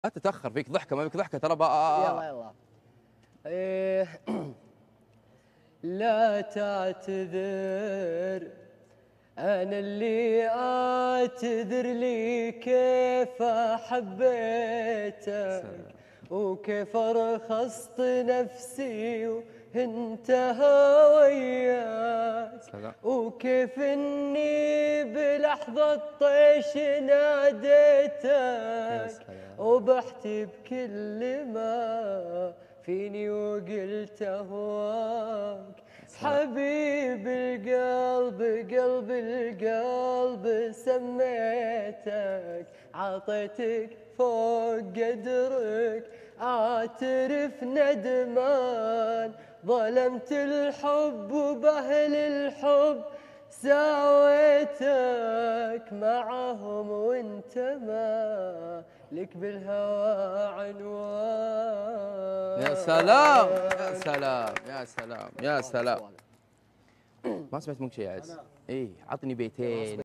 لا تتأخر، فيك ضحكة ما فيك ضحكة ترى يلا يلا. إيه لا تعتذر، أنا اللي أعتذر لي كيف حبيتك وكيف رخصت نفسي وانتهى وياك، وكيف إني بلحظة طيش ناديتك وبحتي بكل ما فيني وقلت أهواك. حبيب القلب قلب القلب سميتك، عطيتك فوق قدرك، اعترف ندمان، ظلمت الحب وبأهل الحب ساويتك معهم وانت ما لك بالهوى عنوان. يا سلام يا سلام يا سلام يا سلام. ما سمعت منك شيء يا عز. اي عطني بيتين.